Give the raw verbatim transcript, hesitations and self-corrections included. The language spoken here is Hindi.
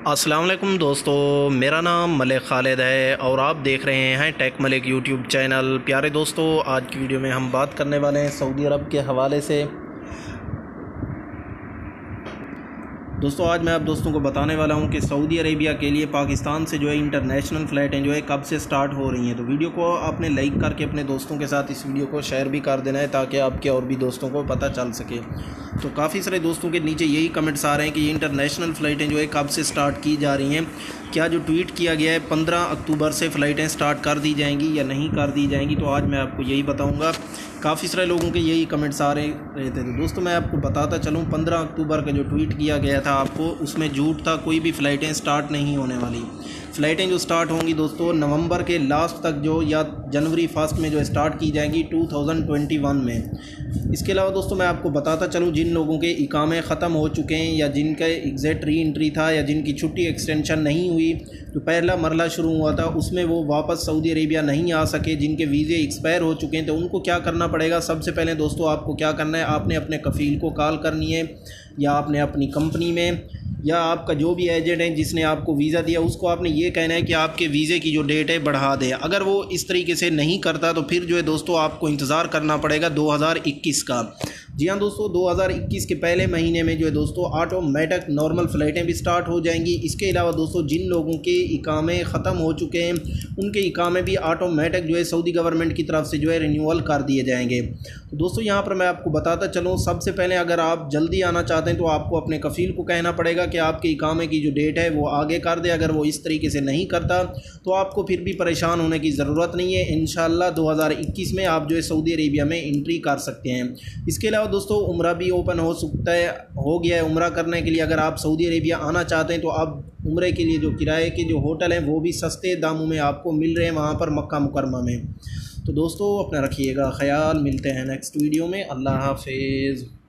अस्सलाम वालेकुम दोस्तों, मेरा नाम मलिक खालिद है और आप देख रहे हैं टेक मलिक यूट्यूब चैनल। प्यारे दोस्तों, आज की वीडियो में हम बात करने वाले हैं सऊदी अरब के हवाले से। दोस्तों आज मैं आप दोस्तों को बताने वाला हूं कि सऊदी अरेबिया के लिए पाकिस्तान से जो है इंटरनेशनल फ़्लाइटें जो है कब से स्टार्ट हो रही हैं। तो वीडियो को आपने लाइक करके अपने दोस्तों के साथ इस वीडियो को शेयर भी कर देना है ताकि आपके और भी दोस्तों को पता चल सके। तो काफ़ी सारे दोस्तों के नीचे यही कमेंट्स आ रहे हैं कि ये इंटरनेशनल फ़्लाइटें जो है कब से स्टार्ट की जा रही हैं। क्या जो ट्वीट किया गया है पंद्रह अक्टूबर से फ़्लाइटें स्टार्ट कर दी जाएंगी या नहीं कर दी जाएंगी, तो आज मैं आपको यही बताऊँगा। काफ़ी सारे लोगों के यही कमेंट्स आ रहे रहे थे। तो दोस्तों मैं आपको बताता चलूँ, पंद्रह अक्टूबर का जो ट्वीट किया गया था आपको, उसमें झूठ था। कोई भी फ़्लाइटें स्टार्ट नहीं होने वाली। फ़्लाइटें जो स्टार्ट होंगी दोस्तों नवंबर के लास्ट तक जो या जनवरी फर्स्ट में जो स्टार्ट की जाएंगी टू थाउजेंड ट्वेंटी वन में। इसके अलावा दोस्तों मैं आपको बताता चलूँ, जिन लोगों के इकामे ख़त्म हो चुके हैं या जिनका एग्जैक्ट री एंट्री था या जिनकी छुट्टी एक्सटेंशन नहीं हुई, जो पहला मरला शुरू हुआ था उसमें वो वापस सऊदी अरेबिया नहीं आ सके, जिनके वीज़े एक्सपायर हो चुके हैं, तो उनको क्या करना पड़ेगा। सबसे पहले दोस्तों आपको क्या करना है, आपने अपने कफ़ील को कॉल करनी है या आपने अपनी कंपनी में या आपका जो भी एजेंट है जिसने आपको वीज़ा दिया उसको आपने ये कहना है कि आपके वीज़े की जो डेट है बढ़ा दे। अगर वो इस तरीके से नहीं करता तो फिर जो है दोस्तों आपको इंतज़ार करना पड़ेगा दो हज़ार इक्कीस का। जी हाँ दोस्तों, दो हज़ार इक्कीस के पहले महीने में जो है दोस्तों ऑटोमेटिक नॉर्मल फ़्लाइटें भी स्टार्ट हो जाएंगी। इसके अलावा दोस्तों जिन लोगों के इकामे ख़त्म हो चुके हैं उनके इकामे भी ऑटोमेटिक जो है सऊदी गवर्नमेंट की तरफ से जो है रिन्यूअल कर दिए जाएंगे। तो दोस्तों यहाँ पर मैं आपको बताता चलूँ, सबसे पहले अगर आप जल्दी आना चाहते हैं तो आपको अपने कफ़ील को कहना पड़ेगा कि आपके इकामे की जो डेट है वो आगे कर दे। अगर वो इस तरीके से नहीं करता तो आपको फिर भी परेशान होने की ज़रूरत नहीं है। इंशाल्लाह दो हज़ार इक्कीस में आप जो है सऊदी अरेबिया में एंट्री कर सकते हैं। इसके अलावा दोस्तों उम्रा भी ओपन हो सकता है, हो गया है उम्रा करने के लिए। अगर आप सऊदी अरेबिया आना चाहते हैं तो आप उम्रे के लिए जो किराए के जो होटल हैं वो भी सस्ते दामों में आपको मिल रहे हैं वहाँ पर मक्का मुकरमा में। तो दोस्तों अपना रखिएगा ख्याल, मिलते हैं नेक्स्ट वीडियो में। अल्लाह हाफिज़।